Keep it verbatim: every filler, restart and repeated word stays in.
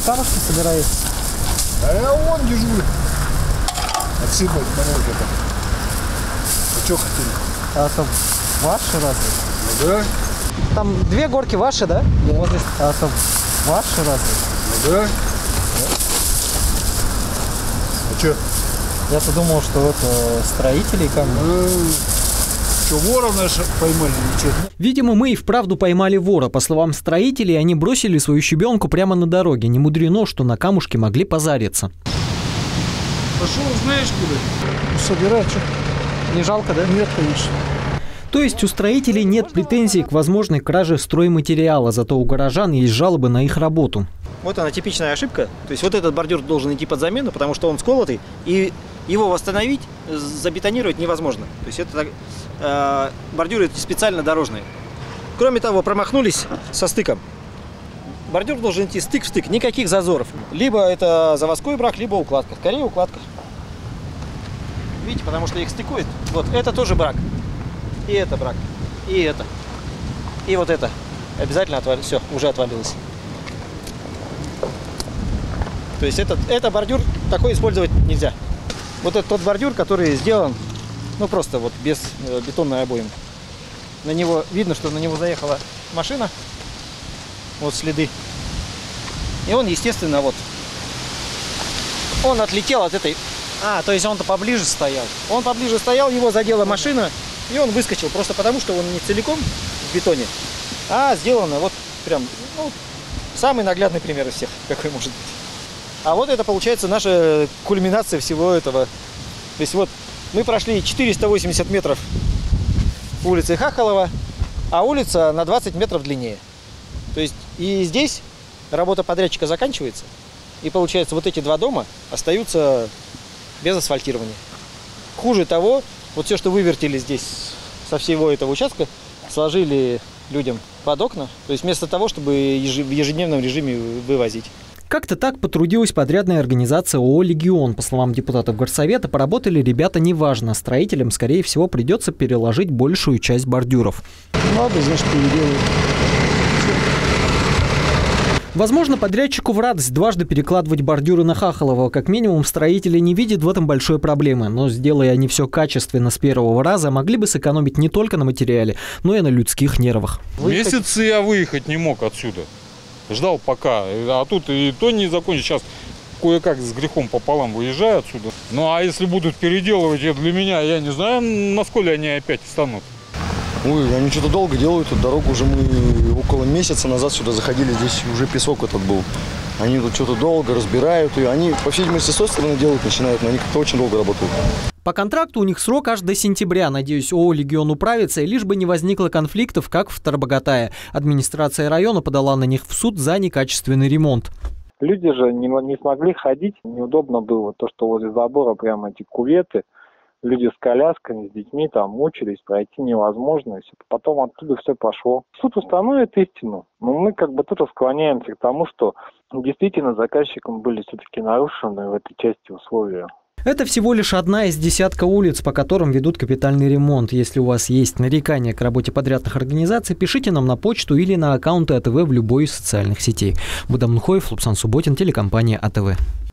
камушки собираетесь? А я вон дежурю. Отсыпать дороги там. А что хотели? А там ваши разве? Ну да. Там две горки ваши, да? Ну, вот. А там ваши разве? Ну да. А что? Я-то думал, что это строители камни. Ну, что, вора наши поймали или что? Видимо, мы и вправду поймали вора. По словам строителей, они бросили свою щебенку прямо на дороге. Не мудрено, что на камушке могли позариться. Пошел, знаешь куда? Ну, собирать что? Не жалко, да? Нет, конечно. То есть у строителей нет претензий к возможной краже стройматериала, зато у горожан есть жалобы на их работу. Вот она типичная ошибка. То есть вот этот бордюр должен идти под замену, потому что он сколотый, и его восстановить, забетонировать невозможно. То есть это э, бордюры специально дорожные. Кроме того, промахнулись со стыком. Бордюр должен идти стык в стык, никаких зазоров. Либо это заводской брак, либо укладка. Скорее укладка. Видите, потому что их стыкует. Вот это тоже брак. И это брак. И это. И вот это. Обязательно отвалилось. Все, уже отвалилось. То есть этот, это бордюр такой использовать нельзя. Вот это тот бордюр, который сделан, ну просто вот без э, бетонной обоим. На него видно, что на него заехала машина. Вот следы. И он, естественно, вот. Он отлетел от этой. А, то есть он-то поближе стоял? Он поближе стоял, его задела машина, и он выскочил. Просто потому, что он не целиком в бетоне, а сделано вот прям, ну, самый наглядный пример из всех, какой может быть. А вот это получается наша кульминация всего этого. То есть вот мы прошли четыреста восемьдесят метров улицы Хахалова, а улица на двадцать метров длиннее. То есть и здесь работа подрядчика заканчивается, и получается вот эти два дома остаются без асфальтирования. Хуже того, вот все, что вывертили здесь со всего этого участка, сложили людям под окна, то есть вместо того, чтобы в ежедневном режиме вывозить. Как-то так потрудилась подрядная организация ООО «Легион». По словам депутатов горсовета, поработали ребята неважно. Строителям, скорее всего, придется переложить большую часть бордюров. Надо, значит, переделывать. Возможно, подрядчику в радость дважды перекладывать бордюры на Хахалова. Как минимум, строители не видят в этом большой проблемы. Но, сделая они все качественно с первого раза, могли бы сэкономить не только на материале, но и на людских нервах. Месяц я выехать не мог отсюда. Ждал пока. А тут и то не закончится. Сейчас кое-как с грехом пополам выезжаю отсюда. Ну а если будут переделывать это для меня, я не знаю, насколько они опять встанут. Ой, они что-то долго делают эту дорогу. Уже мы около месяца назад сюда заходили, здесь уже песок этот был. Они тут что-то долго разбирают ее. Они, по всей видимости, с той стороны делать начинают, но они как-то очень долго работают. По контракту у них срок аж до сентября. Надеюсь, ООО «Легион» управится, и лишь бы не возникло конфликтов, как в Тарбагатае. Администрация района подала на них в суд за некачественный ремонт. Люди же не, не смогли ходить, неудобно было. То, что возле забора прямо эти кюветы, люди с колясками, с детьми там мучились, пройти невозможно. Потом оттуда все пошло. Суд установит истину, но мы как бы тут склоняемся к тому, что действительно заказчикам были все-таки нарушены в этой части условия. Это всего лишь одна из десятка улиц, по которым ведут капитальный ремонт. Если у вас есть нарекания к работе подрядных организаций, пишите нам на почту или на аккаунты АТВ в любой из социальных сетей. Будам Нхоев, Лупсан Субботин, телекомпания АТВ.